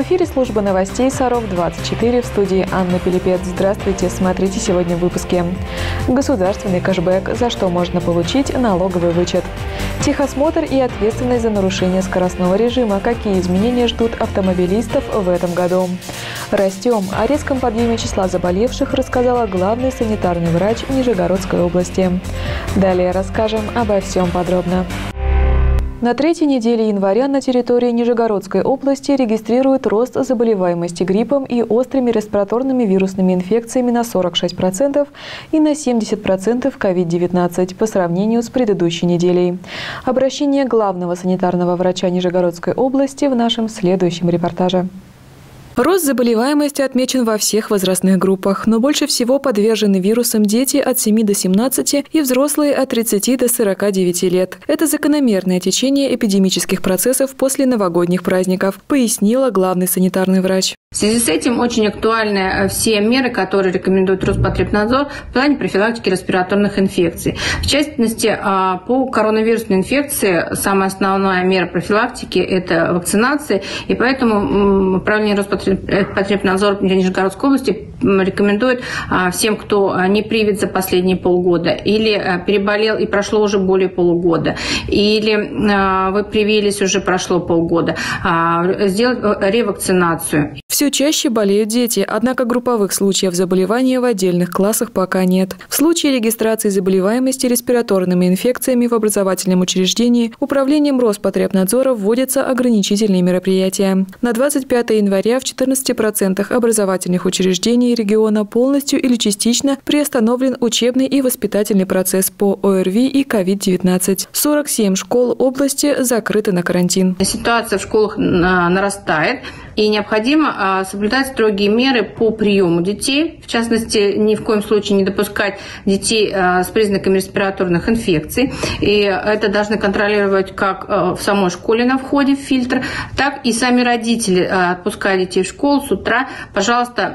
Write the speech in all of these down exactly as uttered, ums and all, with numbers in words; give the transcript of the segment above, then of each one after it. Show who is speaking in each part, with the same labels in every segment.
Speaker 1: эфире служба новостей Саров двадцать четыре, в студии Анна Пилипец. Здравствуйте, смотрите сегодня в выпуске. Государственный кэшбэк, за что можно получить налоговый вычет. Техосмотр и ответственность за нарушение скоростного режима. Какие изменения ждут автомобилистов в этом году? Растем. О резком подъеме числа заболевших рассказала главный санитарный врач Нижегородской области. Далее расскажем обо всем подробно. На третьей неделе января на территории Нижегородской области регистрируют рост заболеваемости гриппом и острыми респираторными вирусными инфекциями на сорок шесть процентов и на семьдесят процентов ковид девятнадцать по сравнению с предыдущей неделей. Обращение главного санитарного врача Нижегородской области в нашем следующем репортаже. Рост заболеваемости отмечен во всех возрастных группах, но больше всего подвержены вирусам дети от семи до семнадцати и взрослые от тридцати до сорока девяти лет. Это закономерное течение эпидемических процессов после новогодних праздников, пояснила главный санитарный врач.
Speaker 2: В связи с этим очень актуальны все меры, которые рекомендует Роспотребнадзор в плане профилактики респираторных инфекций. В частности, по коронавирусной инфекции самая основная мера профилактики – это вакцинация, и поэтому управление Роспотребнадзора для Нижегородской области рекомендует всем, кто не привит за последние полгода или переболел и прошло уже более полугода, или вы привились, уже прошло полгода, сделать ревакцинацию.
Speaker 1: Все чаще болеют дети, однако групповых случаев заболевания в отдельных классах пока нет. В случае регистрации заболеваемости респираторными инфекциями в образовательном учреждении Управлением Роспотребнадзора вводятся ограничительные мероприятия. На двадцать пятое января в четырнадцати процентах образовательных учреждений региона полностью или частично приостановлен учебный и воспитательный процесс по ОРВИ и ковид девятнадцать. сорок семь школ области закрыты на карантин.
Speaker 2: Ситуация в школах нарастает, и необходимо соблюдать строгие меры по приему детей. В частности, ни в коем случае не допускать детей с признаками респираторных инфекций. И это должны контролировать как в самой школе на входе в фильтр, так и сами родители, отпуская детей в школу с утра. Пожалуйста,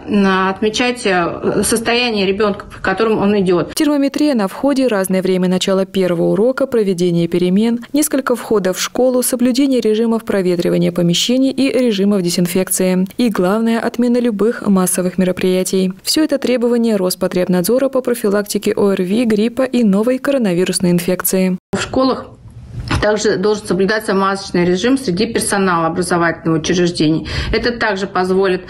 Speaker 2: отмечайте состояние ребенка, в котором он идет.
Speaker 1: Термометрия на входе, разное время начала первого урока, проведение перемен, несколько входов в школу, соблюдение режимов проветривания помещений и режимов дезинфекции. И главное – отмена любых массовых мероприятий. Все это требования Роспотребнадзора по профилактике ОРВИ, гриппа и новой коронавирусной инфекции.
Speaker 2: В школах также должен соблюдаться масочный режим среди персонала образовательного учреждения. Это также позволит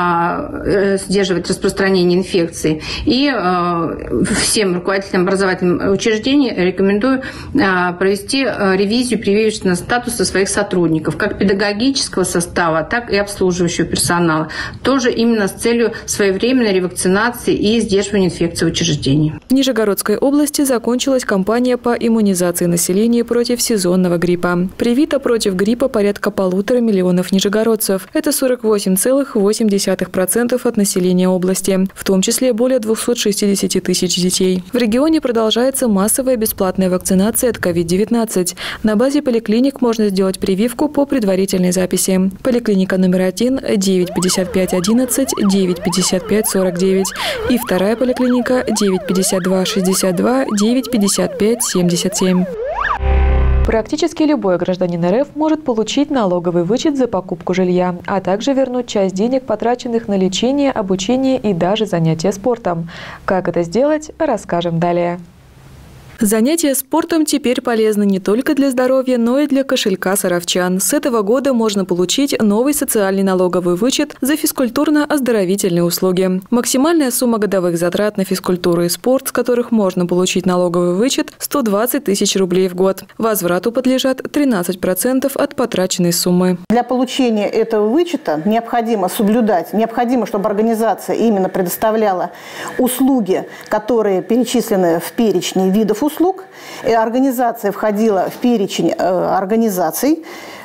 Speaker 2: а, сдерживать распространение инфекции. И а, всем руководителям образовательных учреждений рекомендую а, провести а, ревизию прививочного статуса своих сотрудников, как педагогического состава, так и обслуживающего персонала. Тоже именно с целью своевременной ревакцинации и сдерживания инфекции в учреждении.
Speaker 1: В Нижегородской области закончилась кампания по иммунизации населения против сезонного гриппа. Привито против гриппа порядка полутора миллионов нижегородцев. Это сорок восемь целых восемь десятых процента от населения области, в том числе более двухсот шестидесяти тысяч детей. В регионе продолжается массовая бесплатная вакцинация от ковид девятнадцать. На базе поликлиник можно сделать прививку по предварительной записи. Поликлиника номер один – девять пятьдесят пять одиннадцать, девять пятьдесят пять сорок девять и вторая поликлиника – девять пятьдесят два шестьдесят два, девять пятьдесят пять семьдесят семь. Практически любой гражданин эр эф может получить налоговый вычет за покупку жилья, а также вернуть часть денег, потраченных на лечение, обучение и даже занятия спортом. Как это сделать, расскажем далее. Занятия спортом теперь полезны не только для здоровья, но и для кошелька саровчан. С этого года можно получить новый социальный налоговый вычет за физкультурно-оздоровительные услуги. Максимальная сумма годовых затрат на физкультуру и спорт, с которых можно получить налоговый вычет – сто двадцать тысяч рублей в год. Возврату подлежат тринадцать процентов от потраченной суммы.
Speaker 3: Для получения этого вычета необходимо соблюдать, необходимо, чтобы организация именно предоставляла услуги, которые перечислены в перечне видов услуг. услуг. Организация входила в перечень организаций,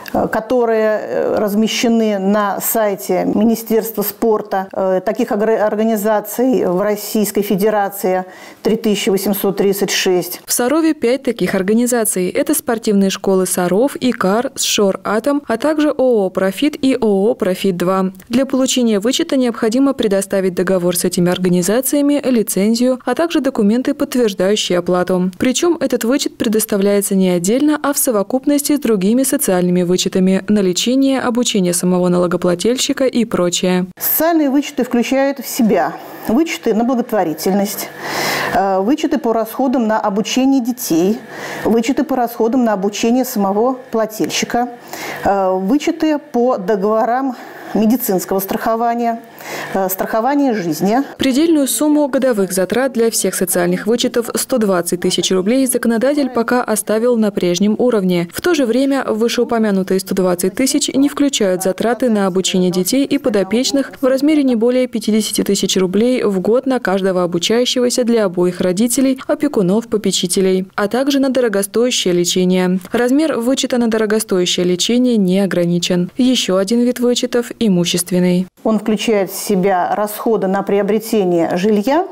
Speaker 3: которые размещены на сайте Министерства спорта. Таких организаций в Российской Федерации три тысячи восемьсот тридцать шесть.
Speaker 1: В Сарове пять таких организаций. Это спортивные школы Саров, ИКАР, Сшор Атом, а также ООО «Профит» и ООО «Профит-два». Для получения вычета необходимо предоставить договор с этими организациями, лицензию, а также документы, подтверждающие оплату. Причем этот вычет предоставляется не отдельно, а в совокупности с другими социальными вычетами. вычетами на лечение, обучение самого налогоплательщика и прочее.
Speaker 3: Социальные вычеты включают в себя вычеты на благотворительность, вычеты по расходам на обучение детей, вычеты по расходам на обучение самого плательщика, вычеты по договорам медицинского страхования, страхование жизни.
Speaker 1: Предельную сумму годовых затрат для всех социальных вычетов сто двадцать тысяч рублей законодатель пока оставил на прежнем уровне. В то же время вышеупомянутые сто двадцать тысяч не включают затраты на обучение детей и подопечных в размере не более пятидесяти тысяч рублей в год на каждого обучающегося для обоих родителей, опекунов, попечителей, а также на дорогостоящее лечение. Размер вычета на дорогостоящее лечение не ограничен. Еще один вид вычетов – имущественный.
Speaker 3: Он включает в себя расходы на приобретение жилья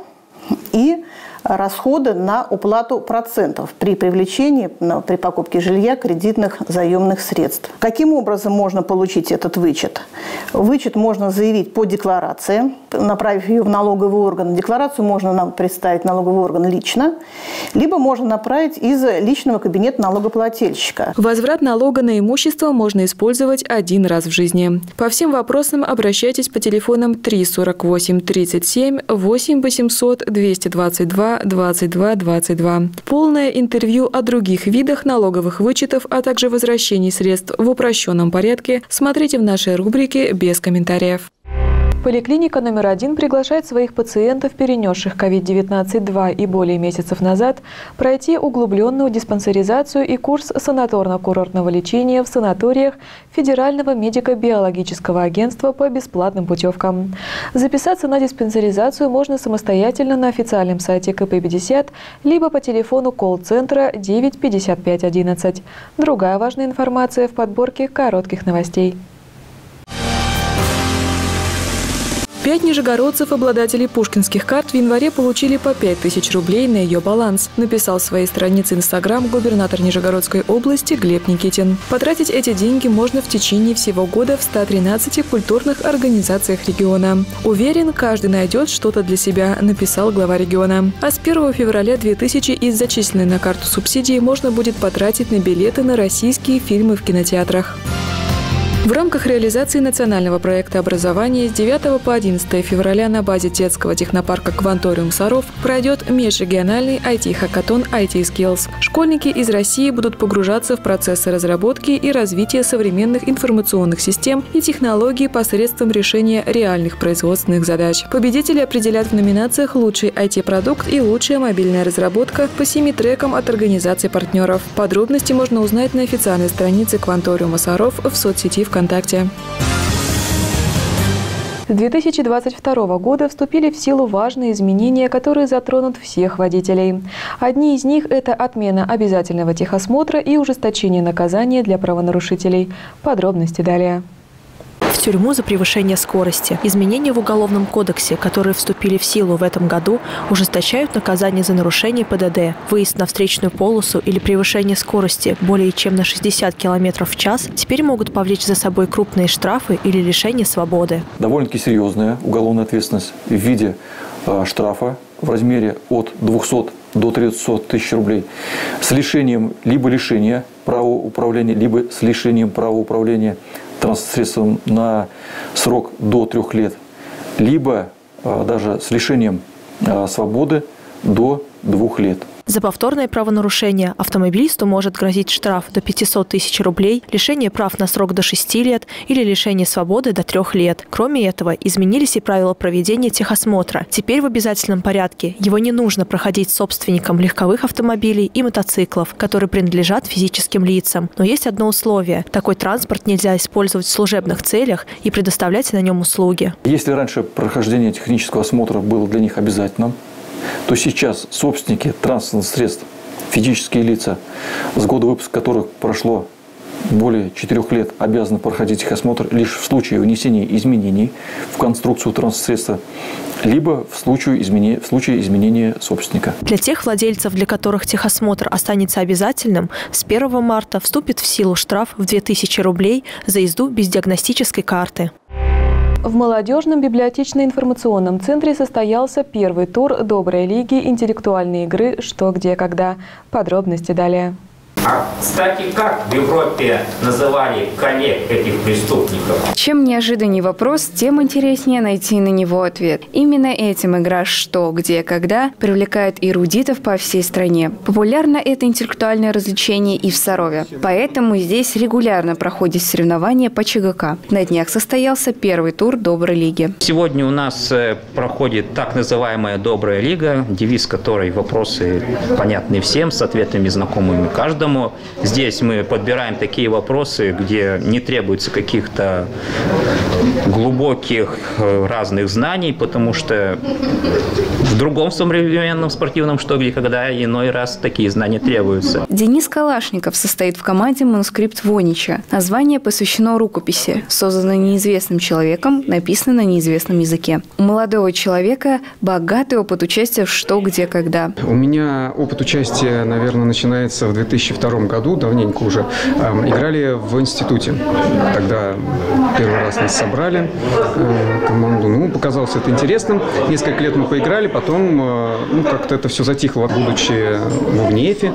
Speaker 3: и расходы на уплату процентов при привлечении, при покупке жилья кредитных заемных средств. Каким образом можно получить этот вычет? Вычет можно заявить по декларации, направив ее в налоговый орган. Декларацию можно нам представить в налоговый орган лично, либо можно направить из личного кабинета налогоплательщика.
Speaker 1: Возврат налога на имущество можно использовать один раз в жизни. По всем вопросам обращайтесь по телефонам три сорок восемь тридцать семь, восемь восемьсот двести двадцать два двадцать два двадцать два. Полное интервью о других видах налоговых вычетов, а также возвращении средств в упрощенном порядке смотрите в нашей рубрике «Без комментариев». Поликлиника номер один приглашает своих пациентов, перенесших ковид девятнадцать два и более месяцев назад, пройти углубленную диспансеризацию и курс санаторно-курортного лечения в санаториях Федерального медико-биологического агентства по бесплатным путевкам. Записаться на диспансеризацию можно самостоятельно на официальном сайте ка пэ пятьдесят, либо по телефону колл-центра девять пятьдесят пять одиннадцать. Другая важная информация в подборке коротких новостей. Пять нижегородцев, обладателей пушкинских карт, в январе получили по пять тысяч рублей на ее баланс, написал в своей странице Инстаграм губернатор Нижегородской области Глеб Никитин. Потратить эти деньги можно в течение всего года в ста тринадцати культурных организациях региона. Уверен, каждый найдет что-то для себя, написал глава региона. А с первого февраля две тысячи из зачисленной на карту субсидии можно будет потратить на билеты на российские фильмы в кинотеатрах. В рамках реализации национального проекта образования с девятого по одиннадцатое февраля на базе детского технопарка «Кванториум Саров» пройдет межрегиональный ай ти-хакатон ай ти Skills. Школьники из России будут погружаться в процессы разработки и развития современных информационных систем и технологий посредством решения реальных производственных задач. Победители определят в номинациях «Лучший ай ти-продукт» и «Лучшая мобильная разработка» по семи трекам от организаций партнеров. Подробности можно узнать на официальной странице «Кванториума Саров» в соцсети ВКонтакте. С две тысячи двадцать второго года вступили в силу важные изменения, которые затронут всех водителей. Одни из них – это отмена обязательного техосмотра и ужесточение наказания для правонарушителей. Подробности далее.
Speaker 4: В тюрьму за превышение скорости. Изменения в Уголовном кодексе, которые вступили в силу в этом году, ужесточают наказание за нарушение пэ дэ дэ, выезд на встречную полосу или превышение скорости более чем на шестьдесят километров в час, теперь могут повлечь за собой крупные штрафы или лишение свободы.
Speaker 5: Довольно-таки серьезная уголовная ответственность в виде э, штрафа в размере от двухсот до трехсот тысяч рублей с лишением либо лишения права управления, либо с лишением права управления транспортным средством на срок до трех лет, либо а, даже с лишением а, свободы до двух лет.
Speaker 4: За повторное правонарушение автомобилисту может грозить штраф до пятисот тысяч рублей, лишение прав на срок до шести лет или лишение свободы до трех лет. Кроме этого, изменились и правила проведения техосмотра. Теперь в обязательном порядке его не нужно проходить собственникам легковых автомобилей и мотоциклов, которые принадлежат физическим лицам. Но есть одно условие – такой транспорт нельзя использовать в служебных целях и предоставлять на нем услуги.
Speaker 5: Если раньше прохождение технического осмотра было для них обязательным, то сейчас собственники транспортных средств, физические лица, с года выпуска которых прошло более четырех лет, обязаны проходить техосмотр лишь в случае внесения изменений в конструкцию транспортного средства, либо в случае изменения, в случае изменения собственника.
Speaker 4: Для тех владельцев, для которых техосмотр останется обязательным, с первого марта вступит в силу штраф в две тысячи рублей за езду без диагностической карты.
Speaker 1: В молодежном библиотечно-информационном центре состоялся первый тур Доброй лиги интеллектуальной игры «Что, где, когда». Подробности далее.
Speaker 6: А, кстати, как в Европе называли коллег этих преступников?
Speaker 7: Чем неожиданнее вопрос, тем интереснее найти на него ответ. Именно этим игра «Что, где, когда» привлекает эрудитов по всей стране. Популярно это интеллектуальное развлечение и в Сарове. Поэтому здесь регулярно проходят соревнования по ЧГК. На днях состоялся первый тур Доброй лиги.
Speaker 6: Сегодня у нас проходит так называемая Добрая лига, девиз которой вопросы понятны всем, с ответами знакомыми каждому. Здесь мы подбираем такие вопросы, где не требуется каких-то глубоких разных знаний, потому что в другом современном спортивном «Что, где, когда» иной раз такие знания требуются.
Speaker 7: Денис Калашников состоит в команде «Манускрипт Вонича». Название посвящено рукописи, созданной неизвестным человеком, написанной на неизвестном языке. У молодого человека богатый опыт участия в «Что, где, когда».
Speaker 8: У меня опыт участия, наверное, начинается в две тысячи втором году, давненько уже. Играли в институте. Тогда первый раз нас собрали, команду. Ну, показалось это интересным. Несколько лет мы поиграли, потом ну, как-то это все затихло. Будучи в УГНИЭФе,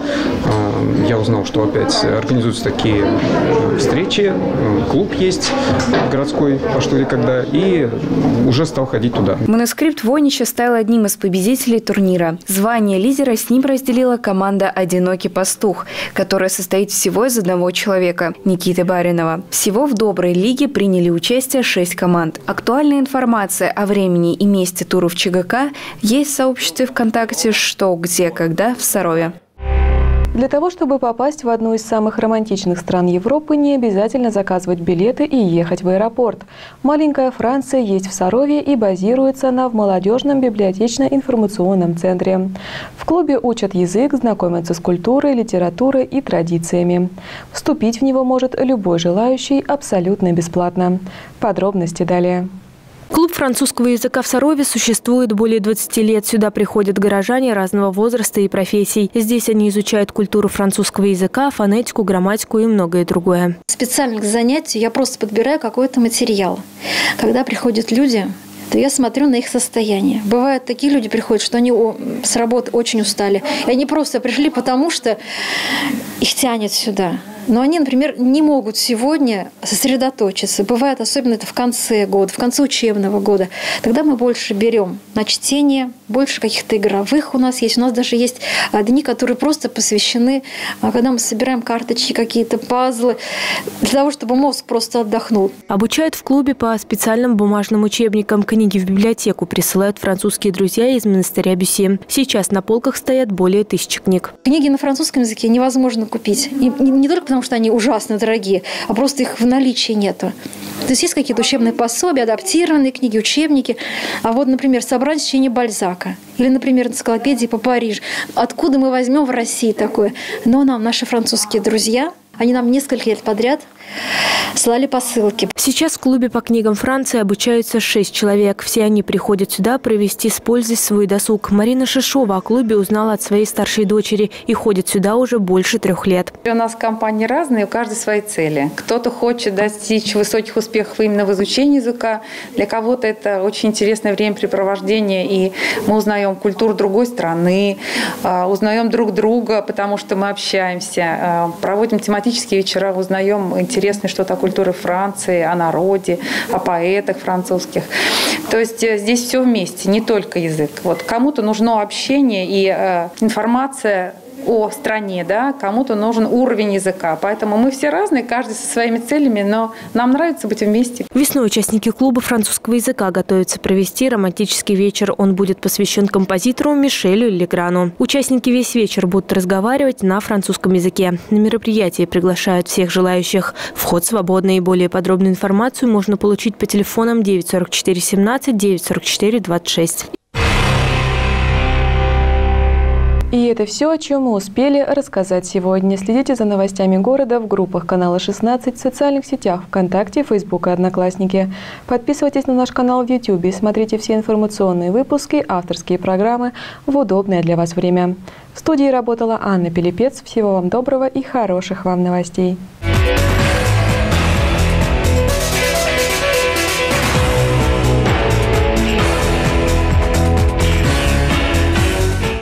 Speaker 8: я узнал, что опять организуются такие встречи. Клуб есть городской, по «Что, где, когда», и уже стал ходить туда.
Speaker 7: «Манускрипт Вонича» стал одним из победителей турнира. Звание лидера с ним разделила команда «Одинокий пастух», которая состоит всего из одного человека – Никиты Баринова. Всего в Доброй лиге приняли участие шесть команд. Актуальная информация о времени и месте туров ЧГК есть в сообществе ВКонтакте «Что, где, когда» в Сарове.
Speaker 1: Для того, чтобы попасть в одну из самых романтичных стран Европы, не обязательно заказывать билеты и ехать в аэропорт. Маленькая Франция есть в Сарове и базируется она в молодежном библиотечно-информационном центре. В клубе учат язык, знакомятся с культурой, литературой и традициями. Вступить в него может любой желающий абсолютно бесплатно. Подробности далее.
Speaker 4: Клуб французского языка в Сарове существует более двадцати лет. Сюда приходят горожане разного возраста и профессий. Здесь они изучают культуру французского языка, фонетику, грамматику и многое другое.
Speaker 9: Специально к занятию я просто подбираю какой-то материал. Когда приходят люди, то я смотрю на их состояние. Бывают такие люди приходят, что они с работы очень устали. И они просто пришли, потому что их тянет сюда. Но они, например, не могут сегодня сосредоточиться. Бывает, особенно это в конце года, в конце учебного года. Тогда мы больше берем на чтение, больше каких-то игровых у нас есть. У нас даже есть дни, которые просто посвящены, когда мы собираем карточки, какие-то пазлы, для того, чтобы мозг просто отдохнул.
Speaker 4: Обучают в клубе по специальным бумажным учебникам. Книги в библиотеку присылают французские друзья из монастыря Бюсси. Сейчас на полках стоят более тысячи книг.
Speaker 9: Книги на французском языке невозможно купить. И не только потому, что они ужасно дорогие, а просто их в наличии нету. То есть есть какие-то учебные пособия, адаптированные книги, учебники. А вот, например, собрание чтения Бальзака или, например, энциклопедии по Парижу. Откуда мы возьмем в России такое? Но нам наши французские друзья, они нам несколько лет подряд слали посылки.
Speaker 4: Сейчас в клубе по книгам Франции обучаются шесть человек. Все они приходят сюда провести с пользой свой досуг. Марина Шишова о клубе узнала от своей старшей дочери и ходит сюда уже больше трех лет.
Speaker 10: У нас компании разные, у каждой свои цели. Кто-то хочет достичь высоких успехов именно в изучении языка. Для кого-то это очень интересное времяпрепровождение, и мы узнаем культуру другой страны, узнаем друг друга, потому что мы общаемся, проводим тематические вечера, узнаем интересно что-то о культуре Франции, о народе, о поэтах французских. То есть здесь все вместе, не только язык. Вот кому-то нужно общение и э, информация о стране, да, кому-то нужен уровень языка. Поэтому мы все разные, каждый со своими целями, но нам нравится быть вместе.
Speaker 4: Весной участники клуба французского языка готовятся провести романтический вечер. Он будет посвящен композитору Мишелю Леграну. Участники весь вечер будут разговаривать на французском языке. На мероприятие приглашают всех желающих. Вход свободный. Более подробную информацию можно получить по телефонам девять сорок четыре семнадцать, девять сорок четыре двадцать шесть.
Speaker 1: И это все, о чем мы успели рассказать сегодня. Следите за новостями города в группах канала шестнадцать, в социальных сетях ВКонтакте, Фейсбук и Одноклассники. Подписывайтесь на наш канал в Ютубе, смотрите все информационные выпуски, авторские программы в удобное для вас время. В студии работала Анна Пилипец. Всего вам доброго и хороших вам новостей.